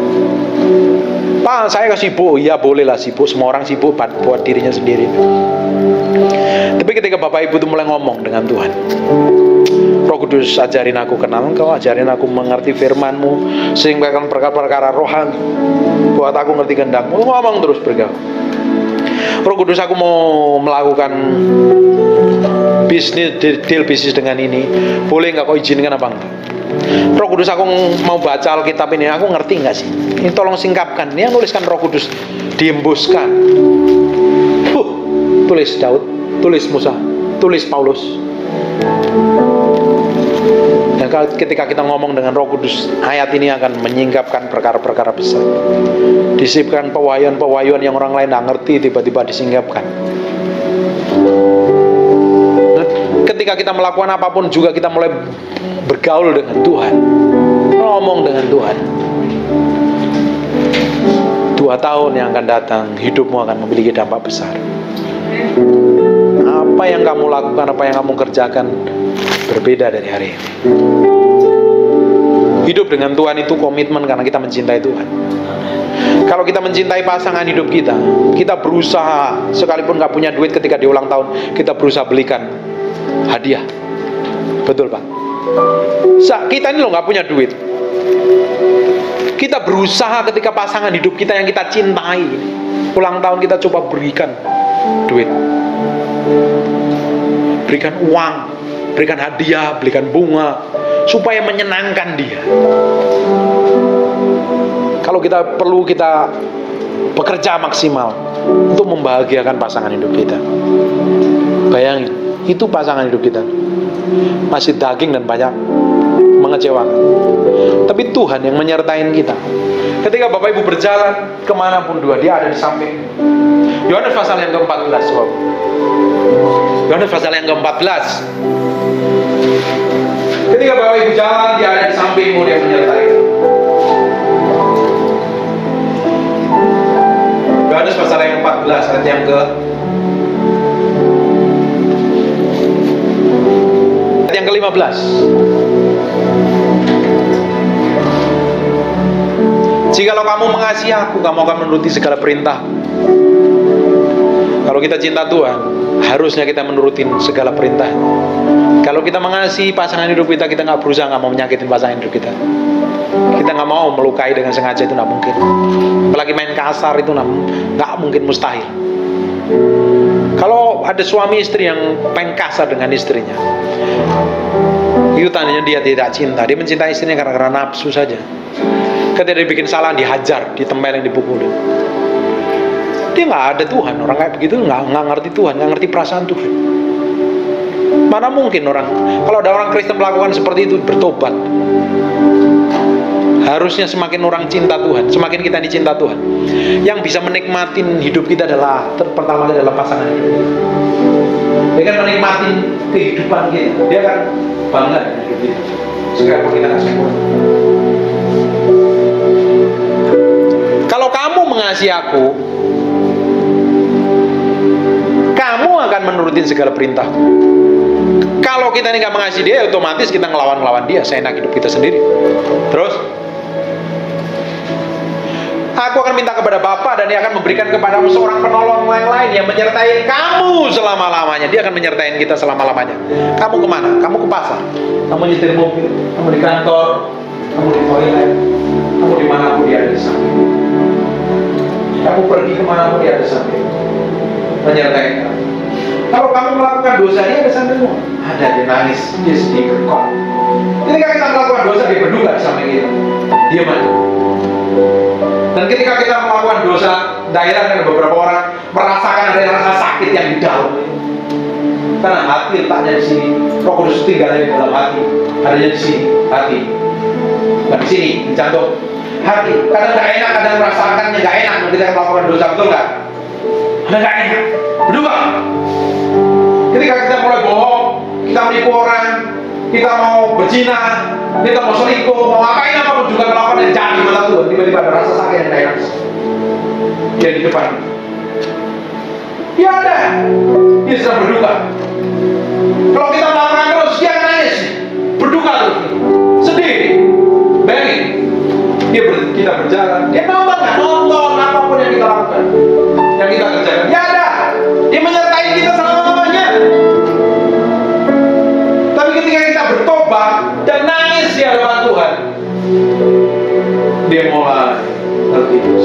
Pak, saya sibuk. Ya bolehlah sibuk, semua orang sibuk buat dirinya sendiri. Tapi ketika Bapak Ibu itu mulai ngomong dengan Tuhan, Roh Kudus, ajarin aku kenal Engkau, ajarin aku mengerti firman-Mu, sehingga akan perkara-perkara rohani, buat aku ngerti kehendak-Mu. Ngomong terus bergaul. Roh Kudus, aku mau melakukan bisnis, deal bisnis dengan ini, boleh nggak kau izinkan apa enggak? Roh Kudus, aku mau baca Alkitab ini, aku ngerti nggak sih? Ini tolong singkapkan. Ini yang nuliskan Roh Kudus, diembuskan. Huh, tulis Daud, tulis Musa, tulis Paulus. Dan ketika kita ngomong dengan Roh Kudus, ayat ini akan menyingkapkan perkara-perkara besar. Disipkan pewahyuan-pewahyuan yang orang lain nggak ngerti, tiba-tiba disingkapkan. Ketika kita melakukan apapun juga kita mulai bergaul dengan Tuhan, ngomong dengan Tuhan. Dua tahun yang akan datang, hidupmu akan memiliki dampak besar. Apa yang kamu lakukan, apa yang kamu kerjakan berbeda dari hari ini. Hidup dengan Tuhan itu komitmen karena kita mencintai Tuhan. Kalau kita mencintai pasangan hidup kita, kita berusaha, sekalipun gak punya duit ketika di ulang tahun, kita berusaha belikan hadiah. Betul Pak? Kita ini loh gak punya duit, kita berusaha ketika pasangan hidup kita yang kita cintai ulang tahun, kita coba berikan duit, berikan uang, berikan hadiah, berikan bunga, supaya menyenangkan dia. Kalau kita perlu, kita bekerja maksimal untuk membahagiakan pasangan hidup kita. Bayangin, itu pasangan hidup kita masih daging dan banyak mengecewakan, tapi Tuhan yang menyertai kita. Ketika Bapak Ibu berjalan kemanapun dua, Dia ada di samping. Yohanes pasal yang ke empat belas, Yohanes pasal yang keempat belas. Ketika Bapak Ibu jalan, dia ada di sampingmu, dia menyertai. Yohanes pasal yang empat belas ayat yang ke ayat yang ke lima belas. Jikalau kamu mengasihi aku, kamu akan menuruti segala perintah. Kalau kita cinta Tuhan, harusnya kita menurutin segala perintah. Kalau kita mengasihi pasangan hidup kita, kita nggak berusaha nggak mau menyakitin pasangan hidup kita. Kita nggak mau melukai dengan sengaja, itu nggak mungkin. Apalagi main kasar itu nggak mungkin, mustahil. Kalau ada suami istri yang main kasar dengan istrinya, itu tandanya dia tidak cinta. Dia mencintai istrinya karena, karena nafsu saja. Ketika dia bikin salah, dihajar, ditempelin, dipukulin. Dia nggak ada Tuhan. Orang kayak begitu nggak nggak ngerti Tuhan, nggak ngerti perasaan Tuhan. Mana mungkin orang, kalau ada orang Kristen melakukan seperti itu, bertobat. Harusnya semakin orang cinta Tuhan, semakin kita dicinta Tuhan, yang bisa menikmatin hidup kita adalah pertama adalah pasangan hidup kita. Dia kan menikmatin kehidupan kita, dia kan bangga dengan hidup kita. Sekarang kita kasih Tuhan. Kalau kamu mengasihi aku, kamu akan menurutin segala perintah. Kalau kita ini nggak mengasihi dia, otomatis kita ngelawan-ngelawan dia, seenak hidup kita sendiri. Terus, aku akan minta kepada Bapa dan dia akan memberikan kepadamu seorang penolong yang lain yang menyertai kamu selama-lamanya. Dia akan menyertai kita selama-lamanya. Kamu kemana? Kamu ke pasar, kamu nyetir mobil, kamu di kantor, kamu di toilet, kamu dimanapun dia ada di samping. Kamu pergi kemana pun dia ada di samping, menyertai kamu. Kalau kamu melakukan dosa, dia ada sampingmu. Ada, dia nangis, dia sedih, kok. Ketika kita melakukan dosa, dia berduka di samping kita. Dia mana? Dan ketika kita melakukan dosa, daerah dan beberapa orang merasakan ada rasa sakit yang di dalam. Karena hati letaknya di sini, Roh Kudus tinggalnya di dalam hati. Adanya di sini, hati. Nah, di sini, di jantung, hati. Kadang nggak enak, kadang merasakannya nggak enak ketika melakukan dosa, betul nggak? Kadang nggak enak, berduka. Ketika kita mulai bohong, kita menipu orang, kita mau berzina, kita mau selingkuh, mau ngapain apapun juga melakukan yang jahat di mata Tuhan, tiba-tiba ada rasa sakit yang enak. Dia di depan. Dia ada. Dia sedang berduka. Kalau kita melakukan terus, dia akan nangis, berduka terus, sedih. Bayangin, dia ber, kita berjalan, dia nonton, nonton apapun yang kita lakukan, yang kita kerjakan. Dia ada. Dia menyertai kita selama-lamanya. Tapi ketika kita bertobat dan nangis di hadapan Tuhan, dia mulai tertidur.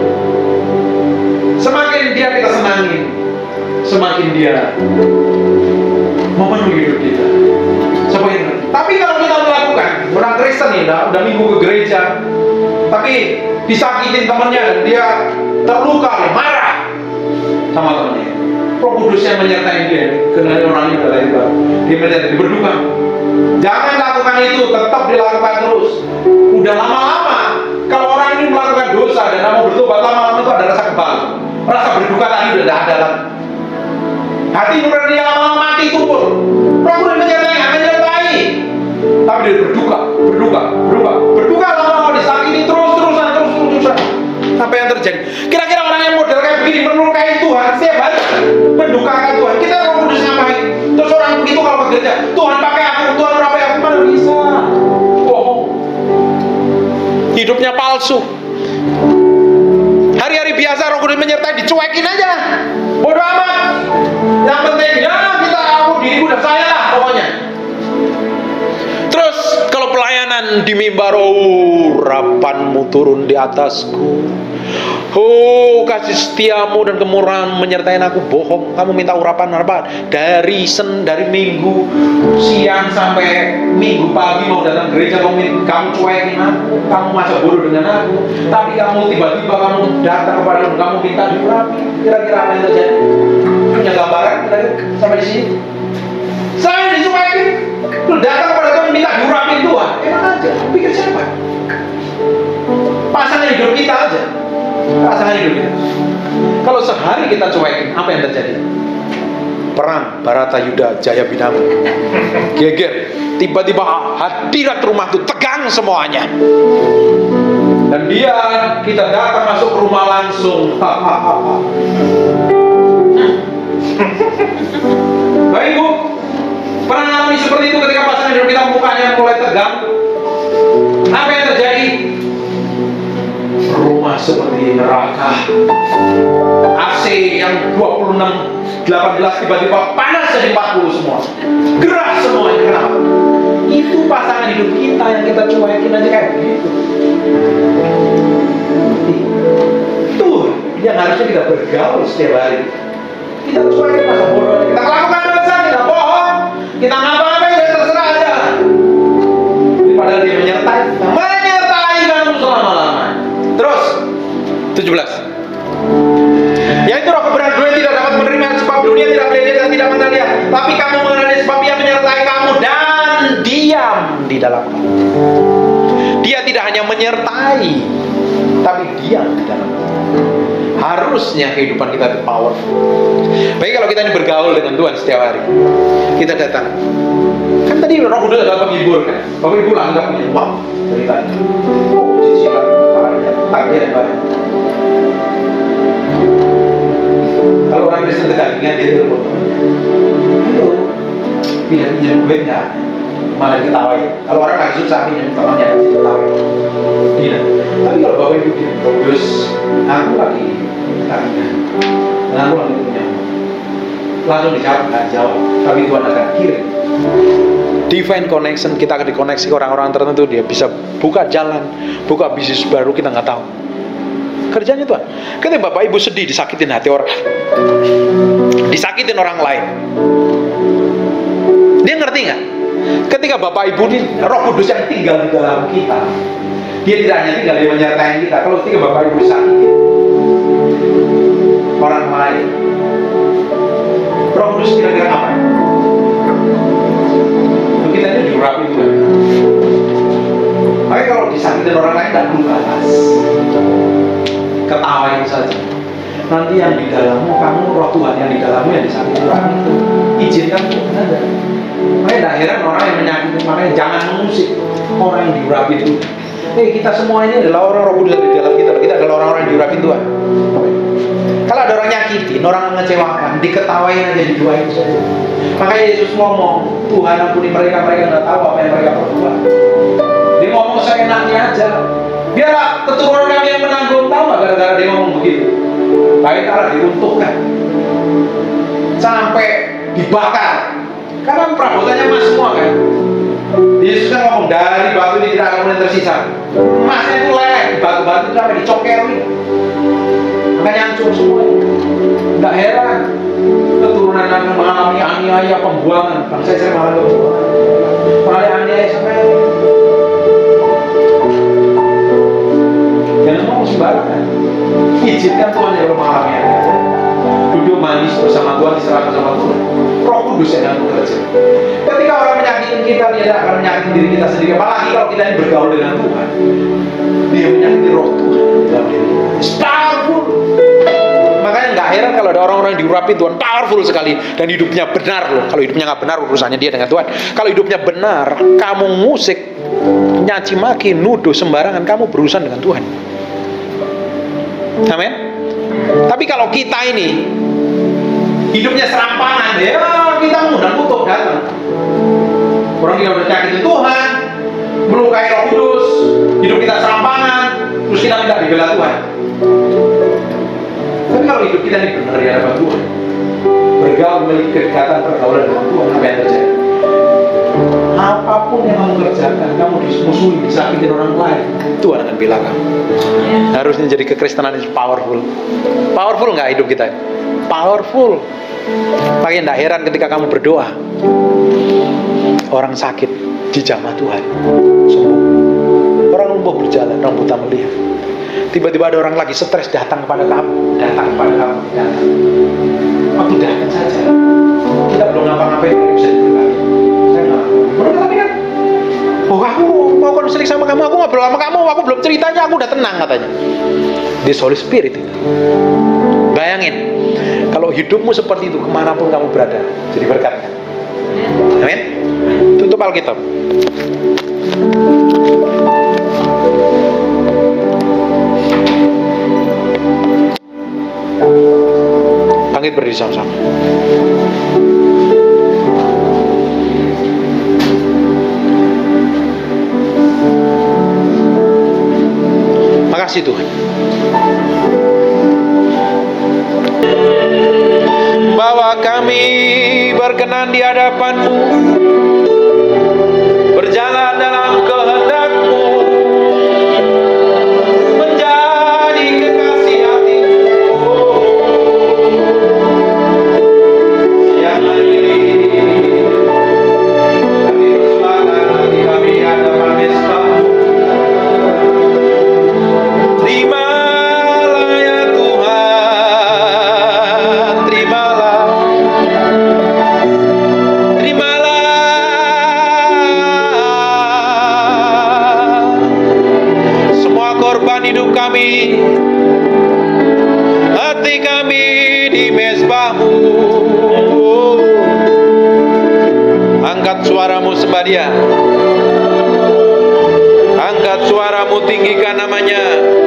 Semakin dia kita senangin, semakin dia memenuhi hidup kita. Seperti tapi kalau kita melakukan, orang Kristen ini udah, udah minggu ke gereja, tapi disakitin temannya dan dia terluka, dia marah sama temannya. Roh Kudus yang menyertai dia, karena orang ini adalah itu, dia menyertai, berduka. Jangan lakukan itu, tetap dilakukan terus. Udah lama-lama, kalau orang ini melakukan dosa dan mau bertobat, lama-lama itu ada rasa kebal, rasa berduka tadi udah tidak ada lagi. Hati nurani dia lama-lama mati tumpul. Roh Kudus menyertai, menyertai, tapi dia berduka, berduka, berduka, berduka lama-lama disakiti terus-terusan, terus-terusan. Apa yang terjadi? Kira-kira orang yang model kayak begini melukai Tuhan setiap hari, mendukakan Tuhan. Kita Roh Kudus ngapain? Terus orang begitu kalau ke gereja, Tuhan pakai aku, Tuhan pakai aku, mana bisa? Bohong. Hidupnya palsu. Hari-hari biasa Roh Kudus menyertai, dicuekin aja. Bodoh amat. Yang penting ya kita aku diriku dan saya lah pokoknya. Terus kalau pelayanan di mimbar, oh urapanmu turun di atasku, oh kasih setiamu dan kemurahan menyertai aku, bohong. Kamu minta urapan apa? Dari sen dari minggu siang sampai minggu pagi mau datang gereja, kamu kamu cuekin aku, kamu masa bodoh dengan aku. Tapi kamu tiba-tiba kamu datang kepada aku, kamu minta diurapi. Kira-kira apa yang terjadi? Punya gambaran sampai di sini? Saya dicuekin, lu datang kepada Tuhan minta diurapin Tuhan, enak aja. Pikir siapa? Pasangan hidup kita aja. Pasangan hidup kita. Kalau sehari kita cuekin, apa yang terjadi? perang Baratayuda Jaya Bintang. Geger. Tiba-tiba hadirat rumah itu tegang semuanya. Dan dia, kita datang masuk ke rumah langsung. Baik Ibu, pernah mengalami seperti itu ketika pasangan hidup kita mukanya mulai tegang? Apa yang terjadi? Rumah seperti neraka. A C yang dua puluh enam, delapan belas tiba-tiba panas jadi empat puluh semua. Gerah semuanya. Kenapa? Itu pasangan hidup kita yang kita cuekin aja kayak begitu. Tuh yang harusnya kita bergaul setiap hari. Kita cuekin masa bodoh. Kita lakukan dosa, kita bohong, kita ngapa-ngapain dan terserah aja. Padahal dia menyertai kita, menyertai kamu selama-lamanya. Terus tujuh belas. Yaitu roh kebenaran dunia tidak dapat menerima sebab dunia tidak melihat dan tidak mengenal dia. Tapi kamu mengenal dia sebab dia menyertai kamu dan diam di dalam kamu. Dia tidak hanya menyertai, tapi diam di dalam kamu. Harusnya kehidupan kita itu powerful. Baik kalau kita ini bergaul dengan Tuhan setiap hari. Kita datang. Kan tadi Roh Kudus adalah penghibur kan. Bapak Ibu lah nggak punya uang ceritanya. Oh, cicilan, tagihan banyak. Kalau orang Kristen kedagingan dia telepon, itu tidak pinjam duit nggak, malah diketawain. Kalau orang lagi susah pinjam temannya diketawain. Tidak. Tapi kalau Bapak Ibu dia bagus, aku lagi kedagingan, dan aku lagi punya uang, langsung dijawab nggak jawab. Tapi Tuhan akan kirim divine connection, kita akan dikoneksi ke orang-orang tertentu, dia bisa buka jalan, buka bisnis baru, kita nggak tahu. Kerjanya Tuhan. Ketika Bapak Ibu sedih, disakitin hati orang, disakitin orang lain, dia ngerti nggak? Ketika Bapak Ibu ini Roh Kudus yang tinggal di dalam kita, dia tidak hanya tinggal di menyertai kita. Kalau ketika Bapak Ibu disakitin orang lain, Roh Kudus kira-kira apa? Kita ini diurapi Tuhan. Makanya kalau disakitin orang lain, tidak perlu balas, ketawain saja. Nanti yang di dalammu, kamu Roh Tuhan yang di dalammu yang disakiti orang itu, izinkan Tuhan ada. Makanya tidak heran orang yang menyakiti. Makanya jangan mengusik orang yang diurapi Tuhan. Eh, kita semua ini adalah orang Roh Kudus di dalam kita. Kita adalah orang-orang yang diurapi Tuhan. Kalau ada orang nyakitin, orang mengecewakan, diketawain aja, diduain saja. Makanya Yesus ngomong, Tuhan ampuni mereka, mereka nggak tahu apa yang mereka perbuat. Dia ngomong seenaknya aja. Biarlah keturunan kami yang menanggung. Tahu nggak gara-gara dia ngomong begitu? Baik Allah diruntuhkan sampai dibakar. Karena perabotannya emas semua kan. Yesus kan ngomong dari batu ini tidak akan yang tersisa. Emasnya itu leleh, batu-batu itu sampai dicokerin. Makanya hancur semua. Nggak heran keturunan akan mengalami aniaya, pembuangan. Bangsa Israel malah pembuangan, malah aniaya sampai. Jangan ngomong sembarangan. Izinkan Tuhan yang mengalami aniaya. Duduk manis bersama Tuhan, diserahkan sama Tuhan. Roh Kudus yang bekerja. Ketika orang menyakiti kita, dia tidak akan menyakiti diri kita sendiri. Apalagi kalau kita ini bergaul dengan Tuhan, dia menyakiti Roh Tuhan dalam diri kita. It's powerful. Makanya nggak heran kalau ada orang-orang diurapi Tuhan, powerful sekali, dan hidupnya benar loh. Kalau hidupnya nggak benar, urusannya dia dengan Tuhan. Kalau hidupnya benar, kamu musik, nyaci maki, nuduh sembarangan, kamu berurusan dengan Tuhan. Amin. Tapi kalau kita ini hidupnya serampangan, ya kita mudah kutuk datang. Orang kita udah nyakitin Tuhan, melukai Roh Kudus, hidup kita serampangan, terus kita minta dibela Tuhan. Tapi kalau hidup kita ini benar di hadapan Tuhan, bergaul, memiliki kedekatan pergaulan dengan Tuhan, apa yang terjadi? Apapun yang kamu kerjakan, kamu dimusuhi, disakitin orang lain, Tuhan akan bilang kamu. Harusnya jadi kekristenan itu powerful. Powerful nggak hidup kita? Powerful. Makanya tidak heran ketika kamu berdoa, orang sakit dijamah Tuhan sembuh, orang lumpuh berjalan, orang buta melihat. Tiba-tiba ada orang lagi stres datang kepada kamu, datang kepada kamu, datang. Waktu datang saja, kita belum ngapa-ngapain, bisa diberkati. Saya nggak, mereka tapi kan, oh aku mau konseling sama kamu, aku ngobrol sama kamu, aku belum ceritanya, aku udah tenang katanya. This Holy Spirit itu. Bayangin, kalau Kalau hidupmu seperti itu, kemanapun kamu berada, jadi berkatnya. Amin. Tutup Alkitab. Bangkit berdiri sama-sama. Makasih Tuhan. Bahwa kami berkenan di hadapan-Mu, berjalan dalam kehendak-Mu, menjadi kekasih hati-Mu. Siang hari ini kami bersembahkan hati kami di hadapan Mezbah-Mu. Terimalah ya Tuhan, terimalah, terimalah semua korban hidup kami, hati kami di mezbah-Mu. Angkat suaramu sembah Dia, angkat suaramu, tinggikan namanya.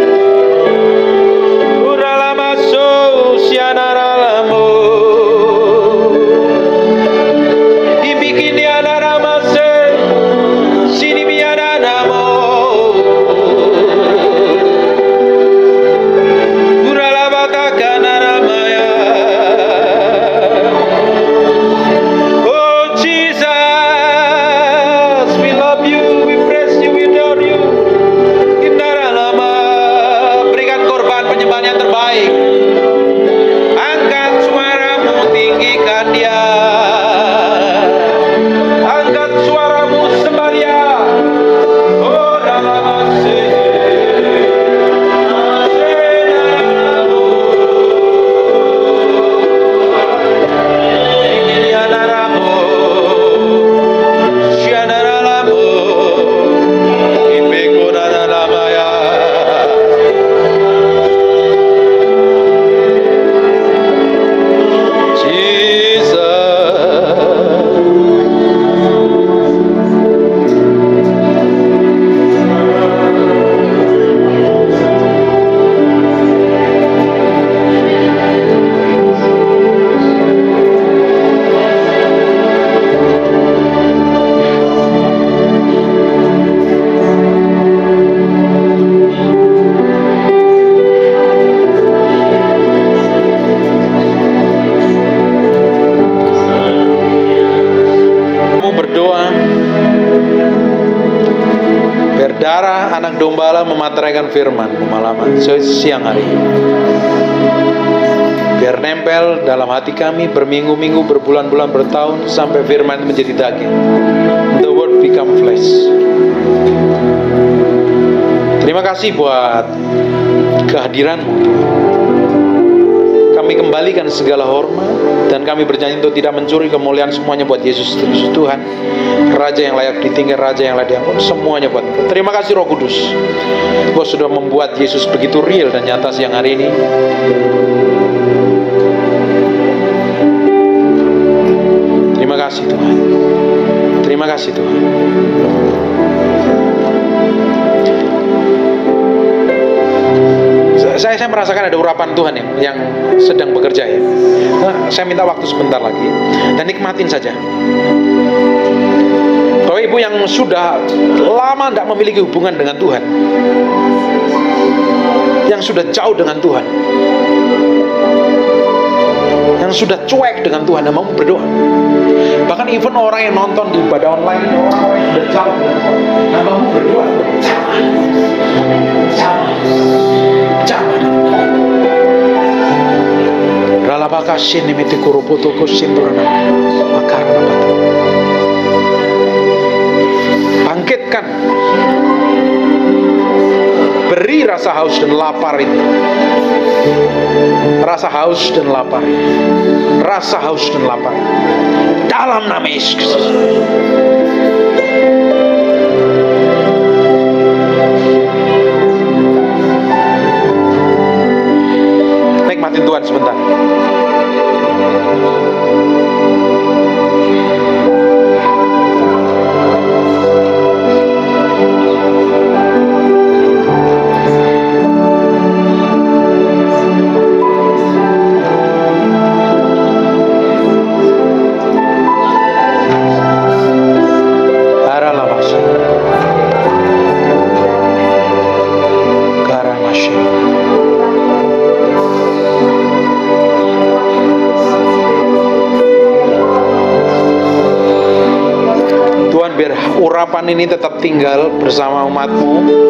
Dibikin dia darama se, sini biara namo. Urala bataka naramaya. Oh Jesus, we love you, we praise you, we adore you. Indara lama, berikan korban penyembahan yang terbaik. Angkat suaramu, tinggikan Dia. Angkat suaramu, sembah Dia. Oh dalam darah anak domba memateraikan firman pemalaman siang hari, biar nempel dalam hati kami berminggu-minggu, berbulan-bulan, bertahun, sampai firman menjadi daging. The word become flesh. Terima kasih buat kehadiran-Mu. Kami kembalikan segala hormat dan kami berjanji untuk tidak mencuri, kemuliaan semuanya buat Yesus Kristus Tuhan, Raja yang layak ditinggi, Raja yang layak diangkat, semuanya buat Engkau. Terima kasih Roh Kudus, Engkau sudah membuat Yesus begitu real dan nyata siang hari ini. Terima kasih Tuhan, terima kasih Tuhan. Saya, saya merasakan ada urapan Tuhan yang, yang sedang bekerja ya. Nah, saya minta waktu sebentar lagi dan nikmatin saja. Bapak Ibu yang sudah lama tidak memiliki hubungan dengan Tuhan, yang sudah jauh dengan Tuhan, yang sudah cuek dengan Tuhan, yang mau berdoa. Bahkan even orang yang nonton di ibadah online, orang-orang yang sudah jauh dengan Tuhan, yang mau berdoa. Sama, sama. Ralabaka sini miti kuruputu kusindurana makarna batu. Bangkitkan, beri rasa haus dan lapar itu, rasa haus dan lapar, rasa haus dan lapar dalam nama Yesus. Nikmatin Tuhan sebentar. Tuhan, biar urapan ini tetap tinggal bersama umat-Mu.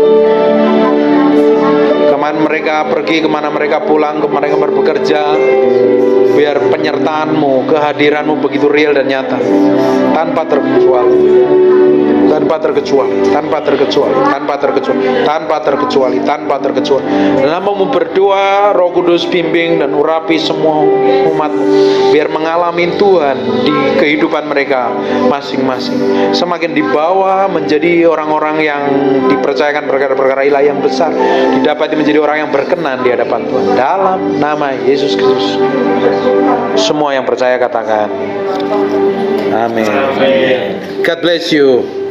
Kemana mereka pergi, kemana mereka pulang, kemana mereka bekerja, biar penyertaan-Mu, kehadiran-Mu begitu real dan nyata, tanpa terkecuali, tanpa terkecuali, tanpa terkecuali, tanpa terkecuali, tanpa terkecuali, tanpa terkecuali. Dalam mau berdoa, Roh Kudus bimbing dan urapi semua umat-Mu, biar mengalami Tuhan di kehidupan mereka masing-masing. Semakin dibawa menjadi orang-orang yang dipercayakan perkara-perkara ilahi yang besar, didapati menjadi orang yang berkenan di hadapan Tuhan. Dalam nama Yesus Kristus. Semua yang percaya katakan amin. God bless you.